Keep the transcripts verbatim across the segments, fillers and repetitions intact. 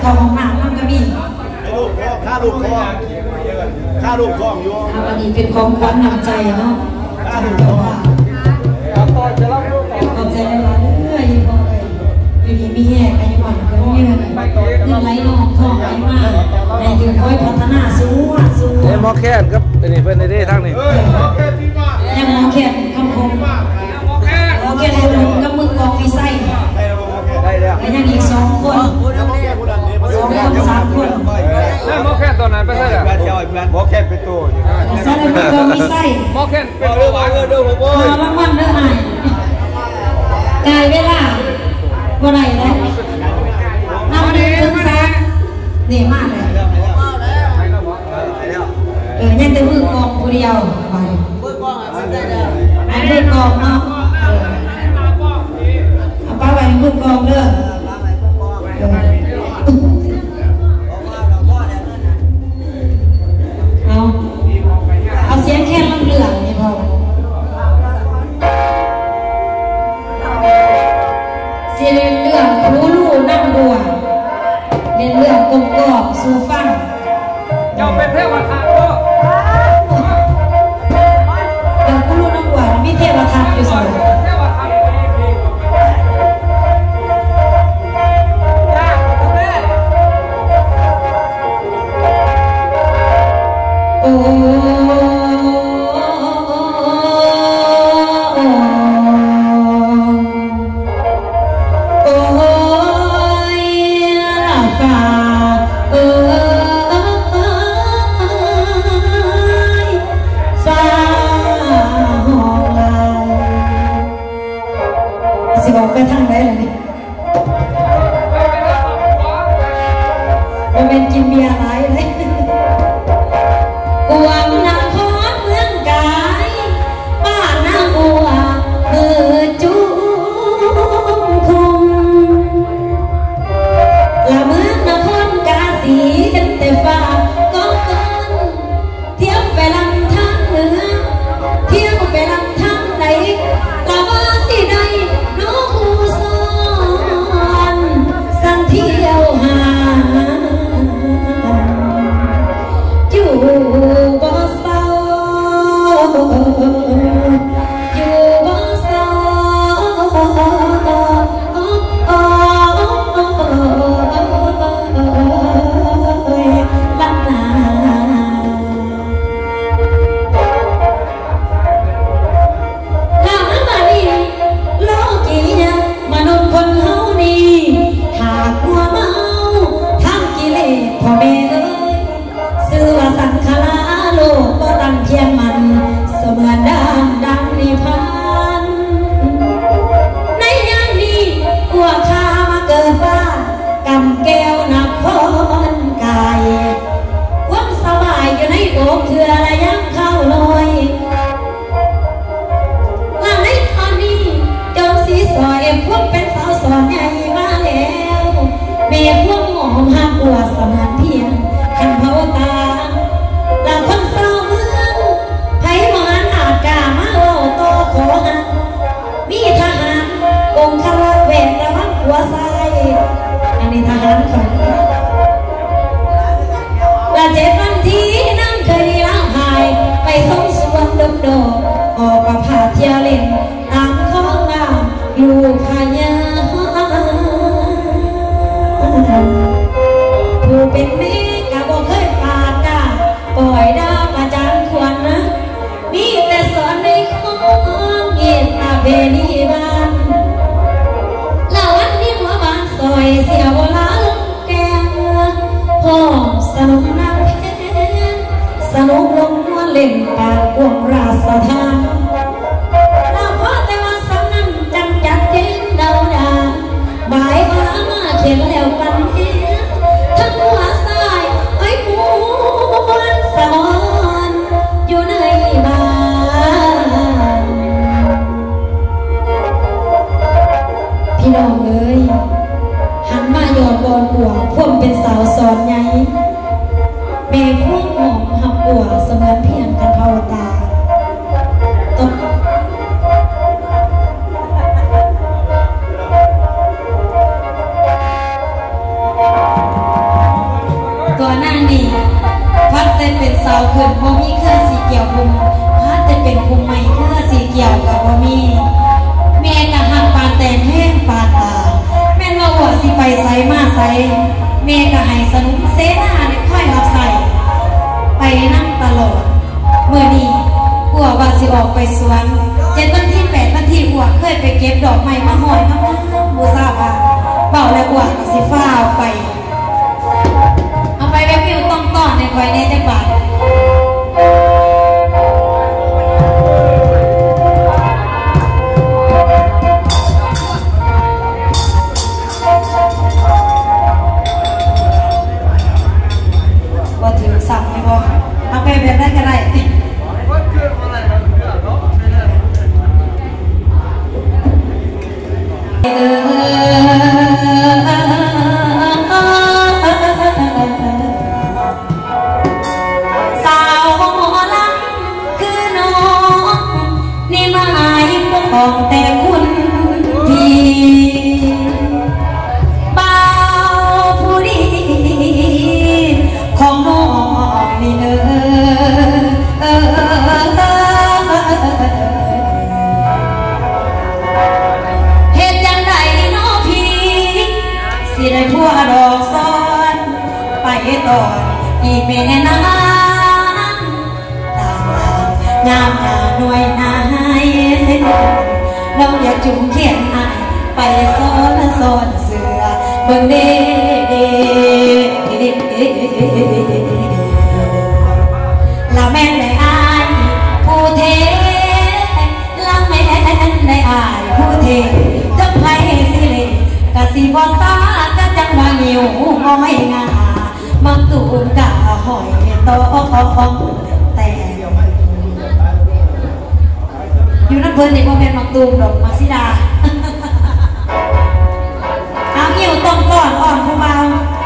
เขาห้องน้ำมันก็มีลูกค่าลูกคล้องค่าลูกคล้องอยู่อันนี้เป็นของขวัญนำใจเนาะค่าลูกคล้องขอบใจหลายๆเรื่อยๆบ่เลยอยู่ดีมีแห่กันหวั่นเพิ่นยืนเงินไหลนองทองไหลมาในถึงค่อยพัฒนาสู้สู้เอ้หมอแค้นครับอันนี้เพิ่นได้ทางนี้ยังหมอแค้นคำคมหมอแค้นเลยกับมือกองมีไส้ได้แล้วแล้วยังอีกสองคนสองคนสามคนแล้วหมอแค้นตอนนั้นไปใช่เหรอหมอแค้นเป็นตัวอยู่ใช่มือกองมีไส้หมอแค้นเป็นตัวเงินด้วยผมโอ้ยรางวัลเด้อไอ้กายเวลาบ่ได้แล้วนำเดินแซงนี่มากเลยเออยังแต่มือกองผู้เดียวไปมือกองอ่ะได้แล้วไอ้มือกองเนาะเอาป้าไปมือกองเด้อเอาเอาเสียงแค่ลำเหลืองนี่พอเสียงเรื่องรู้ลู่นั่งบัวเรียนเรื่องกลมกรอบสู่ฟังเจ้าเป็นเทวทัตก็เดี๋ยวกูรู้นั่งบัวมีเทวทัตอยู่สองโอ้ไปทางไหนล่ะนี่เราเป็นกินเบียร์ไรเลยกวางนาคอนเมืองกายบ้านนาบัวเมื่อจุ่มคุมละเมืองนครกาสีเห็นแต่ฟ้าก้อนก้อนเที่ยวไปลำทางเหนือเที่ยวไปลำทางไหนละว่าสิใดน้องเที่ยวหาอยู่บ่เศร้าอยู่บ่เศร้าลันนาข้าวน้ำมันนี่โลกีเนี่ยมนุษย์คนเฮานี่หากมัวเมาทำกิเลสพ่อแม่เอ้ยซื้อว่าสังขารโลกก็ตั้งเพียงมันเสมือนดามดังนิพพานในยามนี้กลัวข้ามาเกิดบ้านกำแก้วนับพรกายความสบายอยู่ในอกเถื่อและยังเข้าลอยหลังในตอนนี้จงสีสอยพวกเป็นสาวสอนใหญ่มาแล้วเมียพวกหมอมหักหัวสมานเพียงขันเผาตาหลังคนเศร้าเมืองไผ่หวานอาจกามาโลโตขอหันมีทหารองค์คารเวทระวังหัวใส่อันนี้ทหารของละเจ็ดวันที่นั่งเคยล้างหายไปส่งสวนดมดอกออกประพาเที่ยวเล่นตามข้องงามอยู่พญาผู้เป็นแม่ก็บอกเคยปาดกาปล่อยดาวประจานควรนะมีแต่สอนในของเย็นอาเบนีบ้านลาวันนี้หัวบ้านซอยเสียโบราณแกงพ่อสนุกนางแพงสนุกลงนวลเล่นปากกวงราชธานเราพอแต่ว่าสำนันจังจัดเย็นดาวดาบายมามาเขียนแล้วปันเองทั้งหัวสายไอ้ปูนสอนอยู่ในบ้านพี่น้องเอ้ยหันมาโยนบอลหัวพ่วงเป็นสาวสอนใหญ่เมฆพวกหอมหับหัวเสมือนเพียงกันเผาตาตบมก็ให้สนุกเสนาเนี่ยค่อยรับใส่ไปนั่งตลอดเมื่อนี้อัวว่าสิออกไปสวนเจ็ดวันที่แปดวันที่อัวเคยไปเก็บดอกไม้มาหอยมาบ้างบูซาบาเบาแล้วอัวก็สิฟ้าเอาไปเอาไปแบบวิวต้องต้อนในคอยในจังหวัดว่าถือสั่งไหมพ่อเอาไปแบบได้ก็ได้สาวหมอลำคือน้องนี่หมายบอกแต่คุณพี่บ่าวผู้ดีของน้องนี่เออเออเหตุจังใดน้องพี่สิได้พัวดอกซ้อนไปต่ออีเมนางตางามหน้าหน่วยนายน้องอยากจุ่มเขียนอายไปซ้อนซ้อนเสือเบิ่งเด้เด้ละแม่นได้อายผู้เทละแม่นได้อายผู้เทจะไผสิเลกะสิบ่ซากะจังว่าหิวห้อยงามักตูมกะหอยตองแต่อยู่นั่นเพิ่นนี่บ่แม่นมักตูมดอกมักสิดาเอาหิวต้องก่อนอ่อนผู้เบา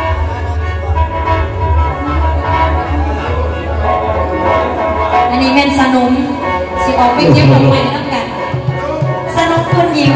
อันนี้แม่นสนุมสิออกไปเก็บดอกไม้น้ำกันสนุมคนหญิง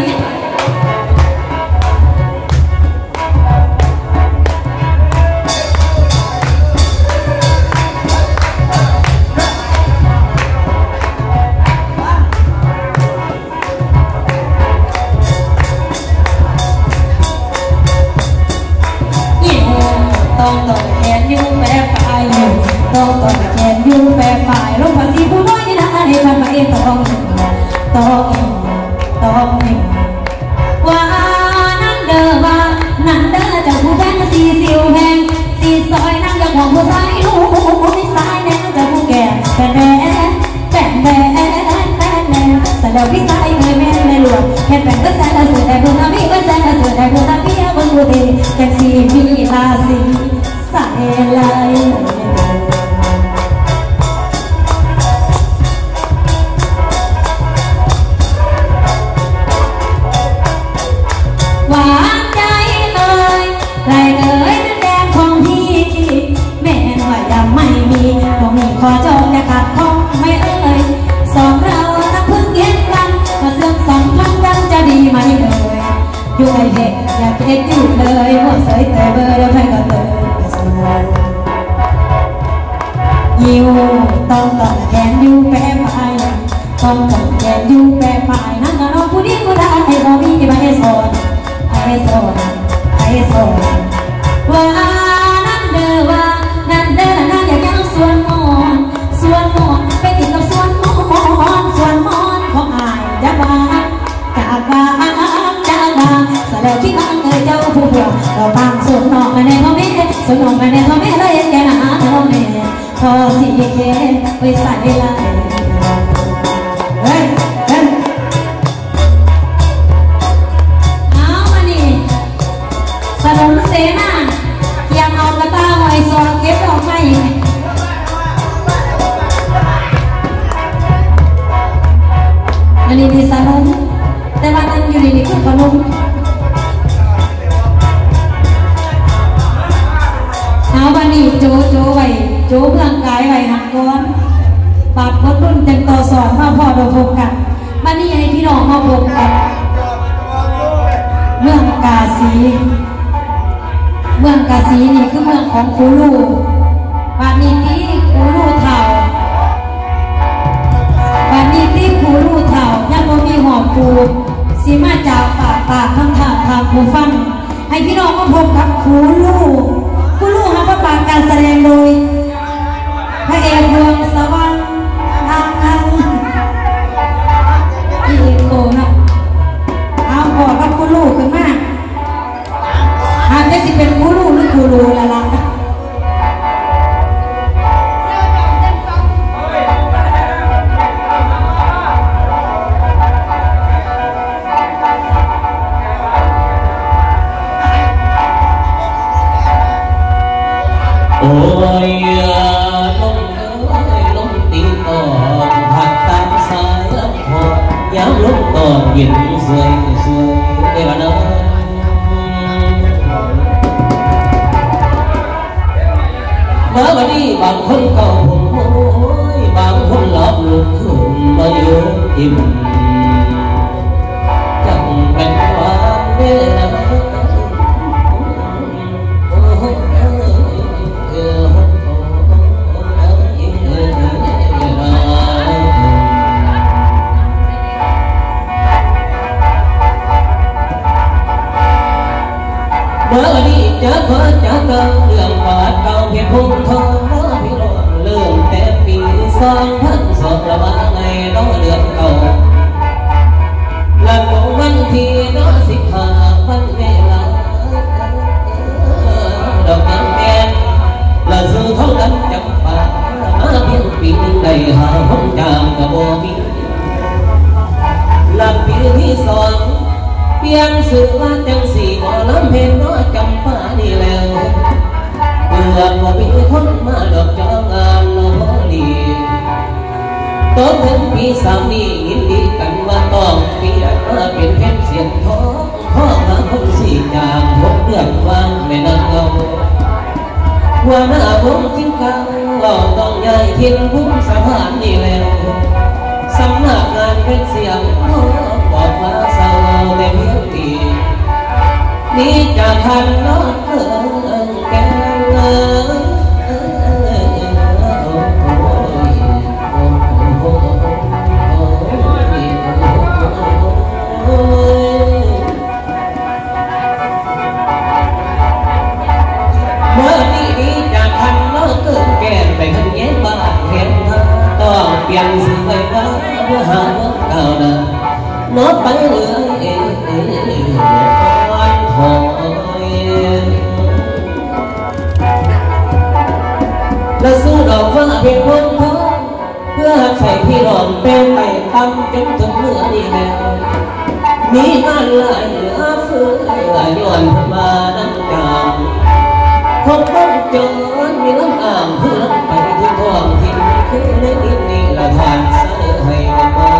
ต้องต่อแขนยูแปะปลายอยู่ต้องต่อแขนยูแปะปลายลงภาษีผู้น้อยนี่นะให้ทำมาเองต้องต้องต้องว่านั่นเด้อว่านั่นเด้อจากผู้แทนสีสิวแหงสีซอยนั่งจากของผู้ชายลูกที่สายแน่จากผู้แก่แปะแน่แปะแน่แปะแน่แต่เดี๋ยวพี่สายเคยแม่ในหลวงเห็นแปะก็แสนละสุดแต่ผู้ทำพี่ก็แสนละสุดแต่ผู้ทำพี่เอาคนผู้ดีแกงสีมีลาสีใส่ลายหวานใจเลยไรเลยนั่นแดงของพี่แม่ว่ายังไม่มีต้องมีขอจองจะขาดท้องไม่เอ่ยสองเราต้องพึ่งเย็นกันมาเสื่อมสองพันกันจะดีไหมเอ่ยอยู่ไอเด็กอยากเด็กอยู่เลยหัวใสแต่เบอร์แล้วใครก็เติมยิวต้องต่อแขนยูแปะปลายต้องต่อแขนยูแปะปลายนั่งกับน้องผู้นี้ก็ได้ให้เรามีมาให้สอนให้สอนให้สอนว่านั่นเด้อว่านั่นเด้อนั่นอยากยังส่วนมอนส่วนมอนไปติดกับส่วนมอนส่วนมอนของอายจะว่าจากว่าจากว่าแสดงที่บ้านเอ่ยเจ้าผู้ผัวเราบางส่วนนอกมาในพ่อแม่ส่วนนอกมาในพ่อแม่เราเห็นแก่หน้าพ่อแม่พอสิแค่ไปใส่ลายเฮ้ยเฮ้ยเอามานี่สนุนเสนาเกี่ยมเอากระตาหอยซอเก็บดอกไม้อันนี้ดีสนุนแต่ว่านั่งอยู่ดีๆคือขนมเอาวันนี้โจโจไว้โจเพื่องกายไว้หักก้อนปรับลดรุ่นจังต่อสอนมาพอเราพบกันวันนี้ให้พี่น้องมาพบกันเมืองกาสีเมืองกาสีนี่คือเมืองของคูลูวันนี้ที่คูลูเท่าวันนี้ที่คูลูเท่ายังบ่มีหอบปูสีมาจากปากปากคำถามทางผู้ฟังให้พี่น้องมาพบกับคูลูผู้รู้ฮับปากการแสดงโดยพระเอกเมืองสวรรค์ทางทางอีโกนะเอาบอกกับผู้รู้ขึ้นมาหากจะสิเป็นผู้รู้หรือผู้รู้ละล่ะโอ้ยลมเอ้ยลมตีตอนผักตามสายลำคอย้ำลมตอนเย็นสวยสวยเดี๋ยวนะมาวันนี้บางคนก็ผมโอ้ยบางคนหลับลุกขึ้นมาเยอะอิ่มจังเป็นความเด้อนะเมื่อวันนี้เจอเพื่อเจอเติมเรื่องบาดเก่าเพียงพุ่งทองน้อพี่รอดเรื่องแต่ปีสองพันสองระบาไงน้อเดือนเก่าหลังวันที่น้อสิบห้าวันเวลาดอกยังแดงละสู่ท้องนั้นจำปามาเพียงปีหนึ่งได้หาห้องจามกระโบมีหลังปีที่สองเพียงสื่อว่าจังสี่บ่ลำเพลงน้อยจำป่านี่แล้วเมื่อบ่มีคนมาดอกจองงานน้องดีต้นถึงปีสามนี้ยินดีกันว่าต้องเปลี่ยนมาเป็นเพชรเสียงทองข้อมาคนสี่จางพบเดือดวางไม่นั่งเงาว่าหน้าวงจริงกังเราต้องย้ายทิ้งพุ่งสะพานนี่แล้วสำนักงานเป็นเสียงบอกว่าเศร้าแต่เพียงดีนี่จะทันน้องเกินแก่เลยเมื่อนี้นี่จะทันน้องเกินแก่ไปขันแย้งบ้านเห็นเธอต้องเปลี่ยนสื่อไปว่าเพื่อหาว่าเก่านะน้องไปเลยวันถอยและสู้ดอกฟ้าเพียงคนท้องเพื่อใส่พี่รองเป็นไปตั้งจนถึงเมื่อนี้แล้วมีงานหลายเหลือเฟือย้อนมาดังกลางคงต้องเจอมีลำอ่างเพื่อไปถึงท้องที่คือในดินนี้ละทานเสนอให้กันมา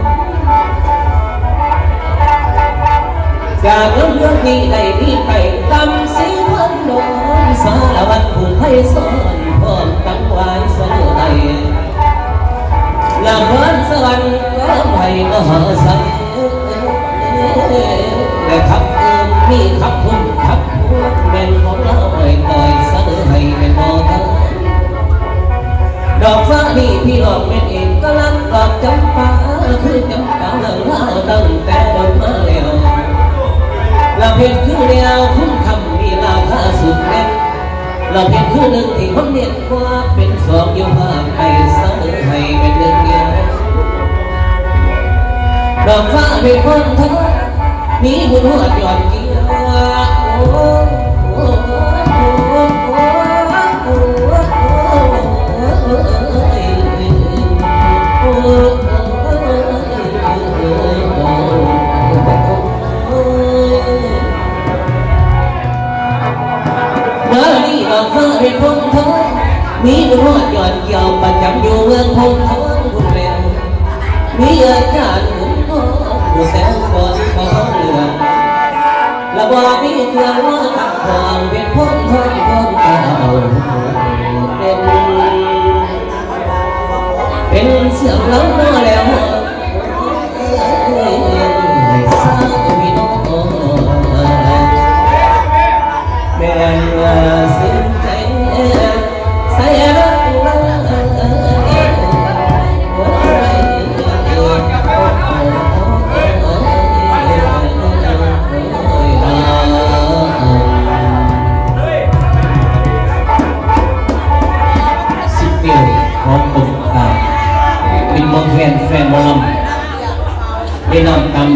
จากเรื่องนี้ได้ดีไปตำสีพันดอนสารวัตรผู้ให้สอนพร้อมตั้งไว้เสนอให้ลำพันสวรรค์ก็ไปมหาสังและขับเอิมมีขับพุ่มขับพวกเป็นของเราไว้ต่อยเสนอให้เป็นมอเตอร์ดอกฟ้านี่พี่หลอกเป็นเองก็ลังดอกจำปาคือจำปาเล่าเล่าตั้งแต่โดนมาแล้วเราเพียงคือเดียวคุ้มคำมีราคาสุดแน่เราเพียงคือหนึ่งที่คนเรียกว่าเป็นสองอยู่ภาพไปเสนอให้เป็นหนึ่งเดียวดอกฟ้าเป็นคนเธอมีบุญหัวหย่อนเกี่ยวโอ้โอ้โอ้โอ้โอ้โอ้เมื่อนี้ดอกฟ้าเป็นพงทองมีบุญหัวหย่อนเกี่ยวประจำอยู่เมืองพงทองบุญเร็วมีอาจารย์บุญทองผู้แสนก่อนเขาเรืองและบ่มีเครื่องว่าตักความเป็นพงทองพงเก่าเป็นเป็นเสียงร้องมาแล้วสาวพี่น้องแม่สิ้นใจใส่รักเราเ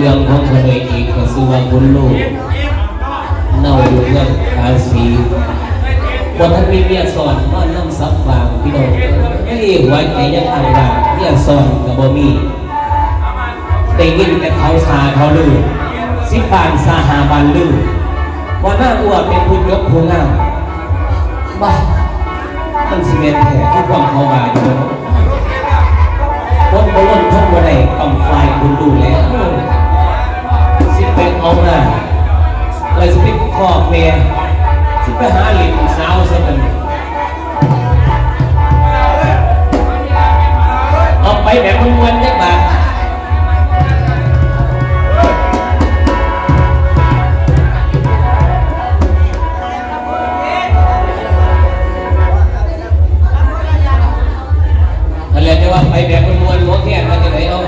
รื่องของคนเอกอีกก็คือว่าคุณลูกเน่าอยู่เรื่องอาศีวันท่านมีเมียสอนว่าน้ำซับฟางพี่น้องไม่ได้ไว้ใจยังทางด่านเมียสอนกับบ่มีแต่ยินแต่เขาสาเขาลือสิบบานสาหาบานลือว่าหน้าอ้วนเป็นผู้ยกผู้งามบ้ามันสิเมนแผลทุกความเขามาอยู่คนบนท่านบนไหนกำไฟคุณดูแล้วสิเป็นเอาหน้าเลยสิเป็นขอบเมียสิไปหาหลินสาวซะมันเอาไปแบบม้วนๆได้บ้างเรียกว่าไปแบบมวลหัวแก่มาจากไหนเอา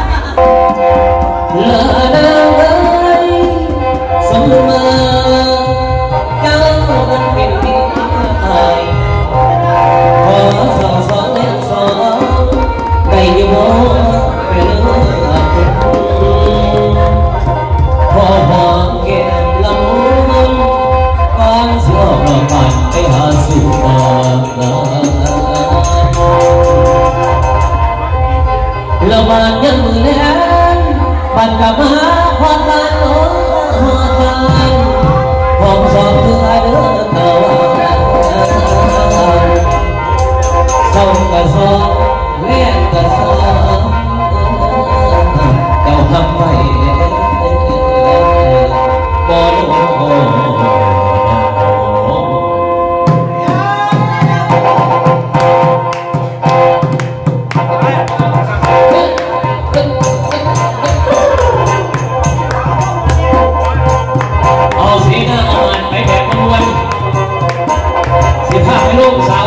ลานางเอ๋ยสมมาเจ้ามันเป็นที่อายขอสองสองเล่นสองได้ยินว่าเป็นเรื่องพอหอมแก้มละมุนก่อนเสียออกมาไปหาสู่บ้านละบานยังมือแน่นบันกับมาพอกันโอ้พอกันพอสอบเพื่อเดินต่อส่งกระสอบเลี้ยงกระสอบเจ้าทำไว้บ่รู้ลูกสาว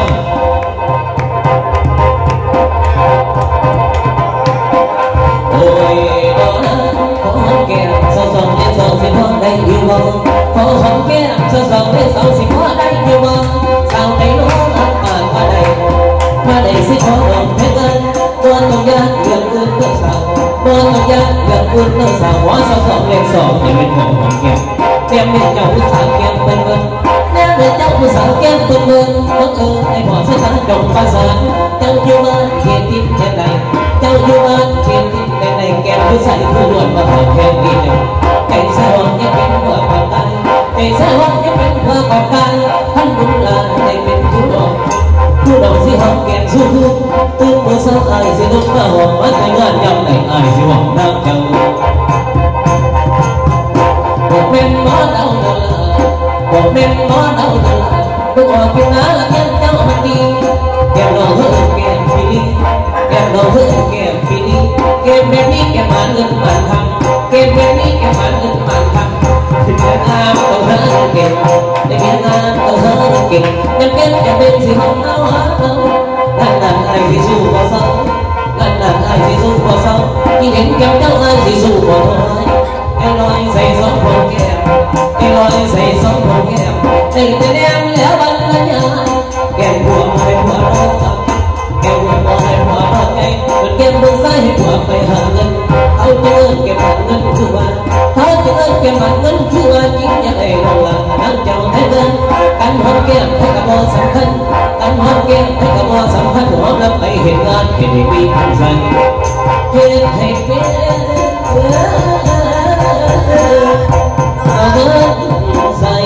โอ้ยดอกขอหอมแก้มสาวสองเล่นสองสิพ่อได้อยู่บ่ขอหอมแก้มสาวสองเล่นสองสิพ่อได้อยู่บ่สาวได้น้องอับปานมาได้มาได้สิขอดอกให้เงินตัวต้องยากเรื่องอื่นเพื่อสาวตัวต้องยากเรื่องอื่นเพื่อสาวหัวสาวสองเล่นสองยังเป็นของหอมแก้มเตรียมเป็นเจ้าผู้สาวแก้มเป็นเงินเมื่อเจ้าผู้สาวแก้มเป็นเมืองก็เออในบ่อสถานจงภาษาเจ้าอยู่บ้านเขียนทิพย์แค่ไหนเจ้าอยู่บ้านเขียนทิพย์แค่ไหนแก้มผู้ใส่ผู้ล้วนมาหอมแก้มดีเลยใจสาวยังเป็นเพื่อความตายใจสาวยังเป็นเพื่อความตายท่านบุญลาได้เป็นผู้ดอกผู้ดอกสิหอมแก้มสู้ทุกตื่นเมื่อสาวอายสิลุกมาหอมมาแต่งานยำในอายสิหวังน้ำเจ้าบอกเป็นหมอเดาเดาบอกเป็นหมอเดาเดาตัวเป็นน้าละแก้มเจ้ามันดีแก้มเราเฮือแก้มปีนี้แก้มเราเฮือแก้มปีนี้แก้มแบบนี้แก้มมันเงินมันทำแก้มแบบนี้แก้มมันเงินมันทำถึงแม้งามต้องเฮือเก่งแต่แม้งามต้องเฮือเก่งยังแก้มจะเป็นสิของเราหาเรานั่นนั่นไอ้ที่สู้กว่าเศร้านั่นนั่นไอ้ที่สู้กว่าเศร้าที่เห็นแก้มเจ้าไอ้ที่สู้กว่าน้อยไอ้ลอยใส่สองคนแก้มไอ้ลอยใส่สองคนแก้มไอ้แต่แดงแล้วบันละยาแก้มหัวไม่หัวร้องแก้มหัวไม่หัวร้องใจมันแก้มมือซ้ายให้หัวไปหาเงินเขาจะเงินเก็บเงินคือว่าเขาจะเงินเก็บเงินคือว่าจริงยังไงลงหลังนั่งเจ้าให้เงินกันหอมแก้มให้กับบ่สำคัญกันหอมแก้มให้กับบ่สำคัญหอมแล้วไปเห็นงานเห็นให้มีคำสั่งเห็นให้เป็นใส่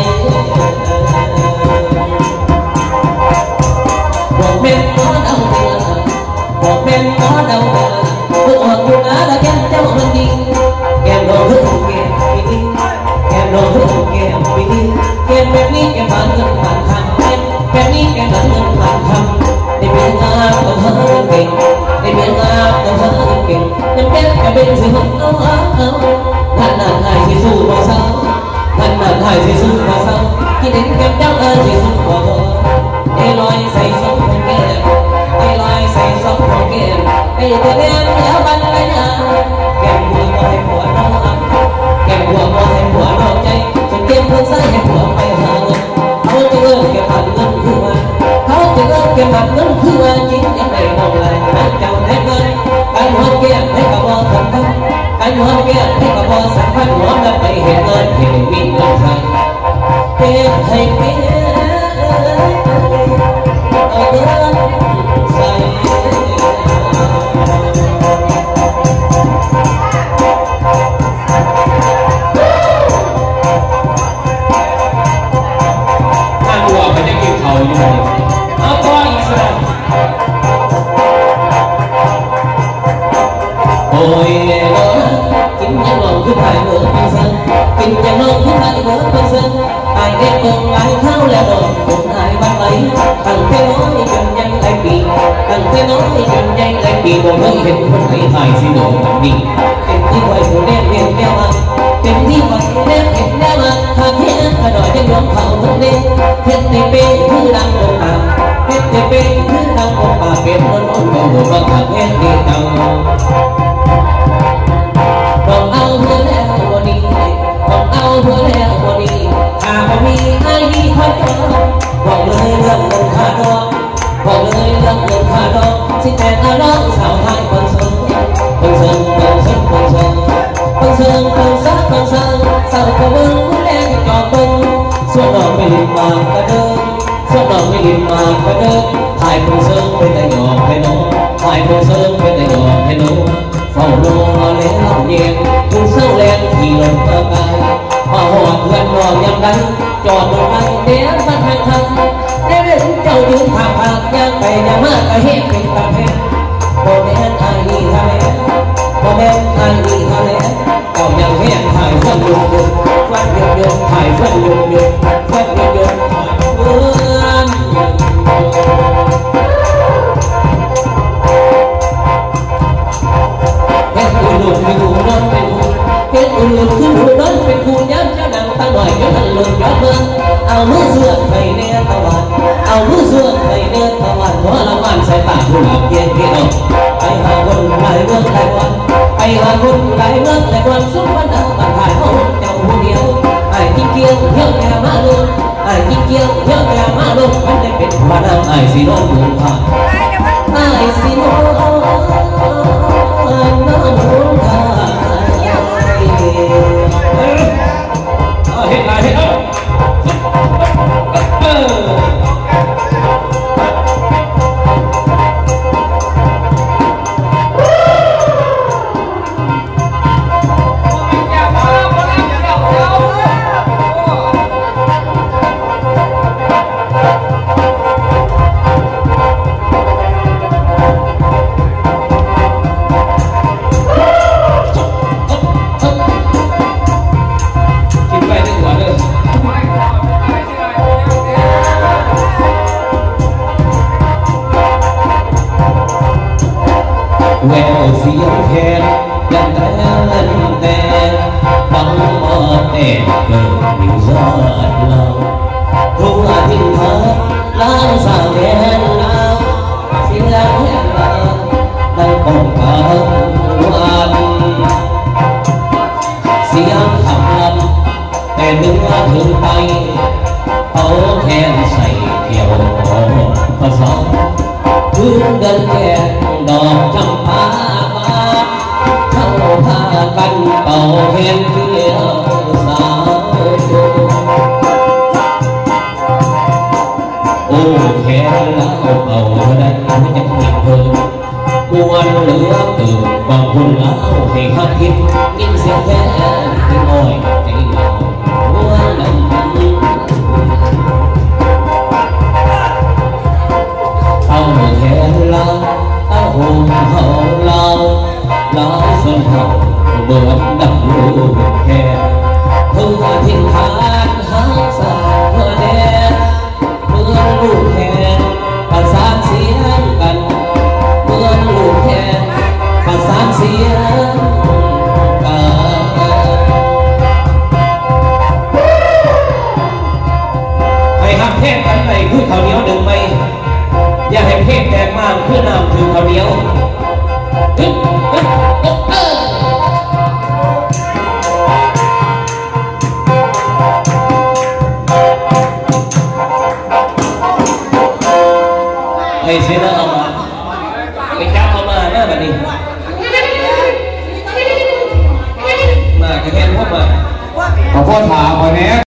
บอกเป็นหมอเดาเดาบอกเป็นหมอเดาเดาผู้ออกอยู่นะแล้วแก้มเจ้ามันดีแก้มเราเพิ่งแก้มปีนี้แก้มเราเพิ่งแก้มปีนี้แก้มแบบนี้แก้มมันเงินมันทำแก้มแบบนี้แก้มมันเงินมันทำได้เพียงงามต้องเธอเก่งได้เพียงงามต้องเธอเก่งยังแก้มจะเป็นสิ่งของเราเอานั่นนั่นไอ้ที่สู้มาเศร้านั่นนั่นไอ้ที่สู้มาเศร้าที่เด็กแก้มเจ้าไอ้ที่สู้มาเธอไอ้ลอยใส่สองคนแก้มไอ้ลอยใส่สองคนแก้มไอ้ตัวแดงแล้วบันละยาแก้มหัวก็ให้หัวน้องอับแก้มหัวก็ให้หัวน้องใจจนแก้มเพื่อนใส่ให้หัวไปหาเงินเขาจะเลิกเก็บผัดเงินคือว่าเขาจะเลิกเก็บผัดเงินคือว่าจริงยังไงน้องเลยนั่งเจ้าให้เงินการหัวแก้มให้กับบ่สำคัญการหัวแก้มให้กับบ่เห็นวิ่งลงไทยเก็บให้เป็นเอาเงินใส่ถ้าดูออกไปจะกินเขาอยู่เอาต่ออีกสักโอ้ยกินยังลองขึ้นไทยเบิร์ดเป็นสันกินยังลองขึ้นไทยเบิร์ดเป็นสันไอเด็กเบิ่งไอเข้าแล้วโดนคนไอบ้านไหลตั้งแต่น้อยจนยังหลายปีตั้งแต่น้อยจนยังหลายปีบ่เคยเห็นคนไทยไทยสิโดนแบบนี้เป็นที่ไว้ผู้เล่นเห็นแก้วมาเป็นที่ไว้เล่นเห็นแก้วมาหากเห็นกระดอยจะยอมเขาทั้งเล่นเห็นในเป็นคือดังลงมาเห็นในเป็นคือดังลงมาเป็นคนอ่อนก็หัวว่าขับเห็นดีเก่าต้องเอาเพื่อแล้ววันนี้ต้องเอาเพื่อแล้ววันนี้ถ้าไม่มีไอ้ดีคอยรอบอกเลยเรื่องเงินค่าดอกบอกเลยเรื่องเงินค่าดอกสิแต่เอาน้องสาวไทยคนเซิงคนเซิงคนเซิงคนเซิงคนเซิงคนเซิงคนเซิงสาวกระเบื้องผู้แดงจอดเบิ้งส่วนน้องไม่ลิ้มมากกระเดิมส่วนน้องไม่ลิ้มมากกระเดิมถ่ายคนเซิงเป็นแต่หยอกให้น้องถ่ายคนเซิงเป็นแต่หยอกให้น้องเฝ้าโลมาแล้วเล่าเย็นคุณเศร้าแรงที่ลงตะกายมาหอดเพื่อนนอนยังดังจอดรถไปเดี๋ยวมาทางทางได้เรื่องเจ้ายืนทางผากยังไปยังมากก็เห็นเป็นตาแพงโมเมนต์ไอ้ดีทะเลโมเมนต์ไอ้ดีทะเลเก่ายังเห็นถ่ายฟันยุบยุบฟันยุบยุบถ่ายฟันยุบยุบฟันยุบยุบถ่ายเพื่อนเห็นอุ่นอุ่นเป็นอุ่นนอนเป็นอุ่นเห็นอุ่นอุ่นขึ้นอุ่นนอนเป็นอุ่นย้ำเจ้าหนังตาหน่อยก็ทันหลุดย้อนเมืองเอามือเสื้อไปเนื้อตะวันเอามือเสื้อไปเนื้อตะวันหัวละมันใส่ตาผู้หลับเย็นเย็นไปหาคนหลายเมืองหลายวันไปหาคนหลายเมืองหลายวันสุดวันเอาบันผ่านเอาเจ้าผู้เดียวไอ้ที่เกี่ยวเที่ยวแก่มาลงไอ้ที่เกี่ยวเที่ยวแก่มาลงมันได้เป็นหัวหน้าไอ้สีน้องหนุ่มผ่านไอ้สีน้องน้องหนุ่มผ่านเฮ็ดไรเฮ็ดเออเออแววเสียงแคนยันแต่ลันแต่บังมาแต่เกิดมีซาดเราทุ่งอาทิตย์พัดล้างสาวแดนลาวเสียงแคนลาวดังกองกาวันเสียงขับลำแต่เนื้อถึงไตเอาแคนใส่เที่ยวของภาษาพื้นเดินแก่ดอกจำปาบานเข้าพากันเป่าแคนเกี่ยวสาวโอ้แคนแล้วเป่าได้จะเก็บเพิ่มกวนเหลือเกินบางคนเล่าให้หักคิดยิ่งเสียงแค่ที่น้อยใจเราหัวลำเอาแคนเราเอาห่มเขาเราเราส่วนเขาเบิดดับลูกแค่ทุ่งอาทิตย์ผ่านหาสายเพื่อแดนเมื่อลูกแคนประสานเสียงกันเมื่อลูกแคนประสานเสียงกันให้หักแท่งกันไปคือข้าวเหนียวหนึ่งใบอย่าให้เพศแตกมากเพื่อนำถือข้าวเหนียวไอ้เสียนะเอามาไอ้จับเอามาหน้าแบบนี้มากระแทนพวกมาขอบพ่อถามมาเนี้ย